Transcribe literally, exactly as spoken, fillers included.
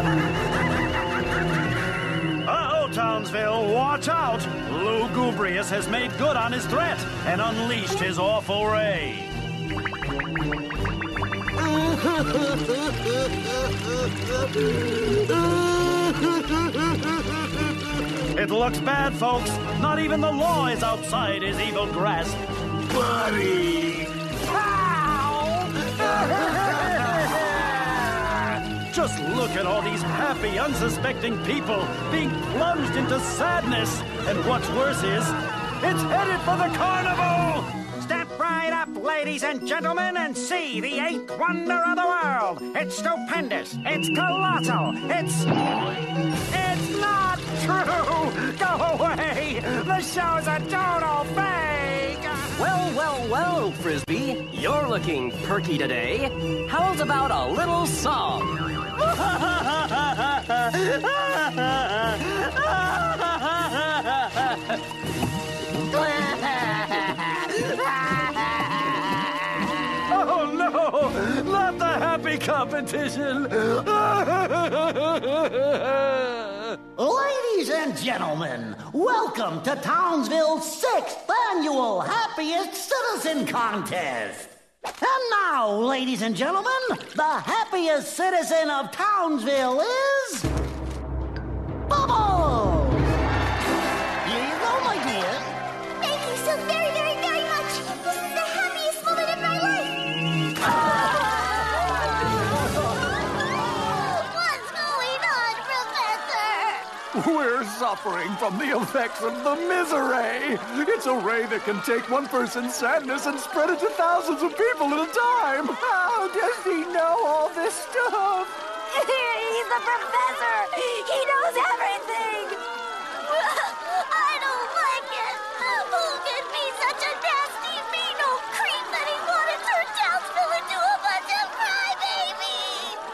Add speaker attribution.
Speaker 1: Uh-oh, Townsville, watch out! Lugubrious has made good on his threat and unleashed his awful ray. It looks bad, folks. Not even the law is outside his evil grasp.
Speaker 2: Buddy!
Speaker 1: Just look at all these happy, unsuspecting people being plunged into sadness. And what's worse is, it's headed for the carnival!
Speaker 3: Step right up, ladies and gentlemen, and see the eighth wonder of the world. It's stupendous. It's colossal. It's... It's not true! Go away! The show's a total fake!
Speaker 4: Well, well, well, Frisbee. You're looking perky today. How's about a little song?
Speaker 1: Oh, no! Not the happy competition!
Speaker 5: Ladies and gentlemen, welcome to Townsville's sixth annual Happiest Citizen Contest. And now, ladies and gentlemen, the happiest citizen of Townsville is... Bubbles! Here you go, my dear.
Speaker 6: Thank you so very, very, very much. This is the happiest moment of my life. What's going on, Professor?
Speaker 2: We're suffering from the effects of the misery. It's a ray that can take one person's sadness and spread it to thousands of people at a time. How does he know all this stuff?
Speaker 6: He's the professor.